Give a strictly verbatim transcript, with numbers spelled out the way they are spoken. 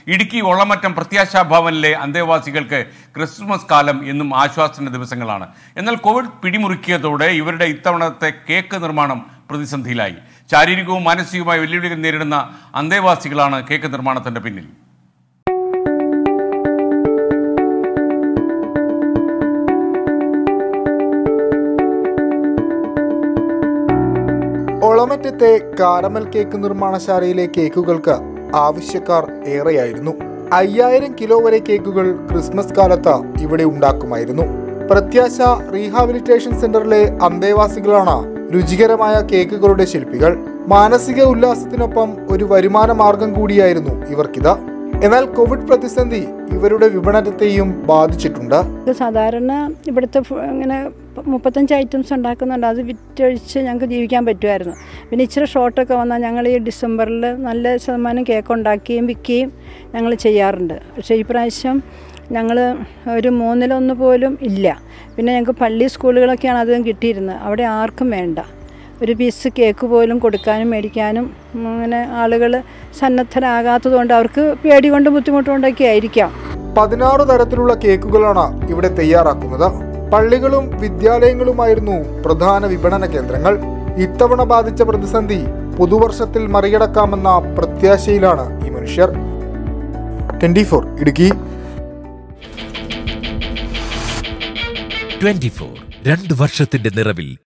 ഇടുക്കി ഒളമറ്റം പ്രത്യാശാ ഭവനിലെ അന്തേവാസികൾക്ക് ക്രിസ്മസ് കാലം എന്നും ആശ്വാസത്തിന്റെ ദിവസങ്ങളാണ്. എന്നാൽ കോവിഡ് പിടിമുറുക്കിയതോടെ ഇവരുടെ ഇത്തവണത്തെ കേക്ക് നിർമ്മാണം പ്രതിസന്ധിയിലായി. ശാരീരികവും മാനസികവുമായ വെല്ലുവിളികൾ നേരിടുന്ന അന്തേവാസികളാണ് കേക്ക് നിർമ്മാണത്തിന്റെ പിന്നിൽ. ഒളമറ്റത്തെ കാരമൽ കേക്ക് നിർമ്മാണശാലയിലെ കേക്കുകൾക്ക് ആവശ്യക്കാർ ഏറെയായിരുന്നു. അയ്യായിരം കിലോ വരെ കേക്കുകൾ ക്രിസ്മസ് കാലത്ത് ഇവിടെ ഉണ്ടാക്കുമായിരുന്നു. പ്രത്യാശ റീഹാബിലിറ്റേഷൻ സെന്ററിലെ അന്തേവാസികളാണ് രുചികരമായ കേക്കുകളുടെ ശില്പികൾ. മാനസിക ഉല്ലാസത്തിനൊപ്പം ഒരു വരുമാന മാർഗം കൂടിയായിരുന്നു ഇവർക്കിത്. എന്നാൽ കോവിഡ് പ്രതിസന്ധി ഇവരുടെ വിപണനത്തെയും ബാധിച്ചിട്ടുണ്ട്. സാധാരണ ഇവിടുത്തെ ഇങ്ങനെ മുപ്പത്തഞ്ച് ഐറ്റംസ് ഉണ്ടാക്കുന്നുണ്ട്. അത് വിറ്റഴിച്ച് ഞങ്ങൾക്ക് ജീവിക്കാൻ പറ്റുമായിരുന്നു. പിന്നെ ഇച്ചിരി ഷോർട്ടൊക്കെ വന്നാൽ ഞങ്ങൾ ഈ ഡിസംബറിൽ നല്ല ശതമാനം കേക്ക് ഉണ്ടാക്കുകയും വിൽക്കുകയും ഞങ്ങൾ ചെയ്യാറുണ്ട്. പക്ഷേ ഈ പ്രാവശ്യം ഞങ്ങൾ ഒരു മൂന്നിലൊന്ന് പോലും ഇല്ല. പിന്നെ ഞങ്ങൾക്ക് പള്ളി സ്കൂളുകളൊക്കെയാണ് അധികം കിട്ടിയിരുന്നത്. അവിടെ ആർക്കും വേണ്ട. ഒരു പീസ് കേക്ക് പോലും കൊടുക്കാനും മേടിക്കാനും അങ്ങനെ ആളുകൾ സന്നദ്ധരാകാത്തതുകൊണ്ട് അവർക്ക് പേടി കൊണ്ട് ബുദ്ധിമുട്ടുകൊണ്ടൊക്കെ ആയിരിക്കാം. പതിനാറ് തരത്തിലുള്ള കേക്കുകളാണ് ഇവിടെ തയ്യാറാക്കുന്നത്. പള്ളികളും വിദ്യാലയങ്ങളുമായിരുന്നു പ്രധാന വിപണന കേന്ദ്രങ്ങൾ. ഇത്തവണ ബാധിച്ച പ്രതിസന്ധി പുതുവർഷത്തിൽ മറികടക്കാമെന്ന പ്രത്യാശയിലാണ് ഈ മനുഷ്യർ. Twenty four Idukki. Twenty four രണ്ട് വർഷത്തിന്റെ നിറവിൽ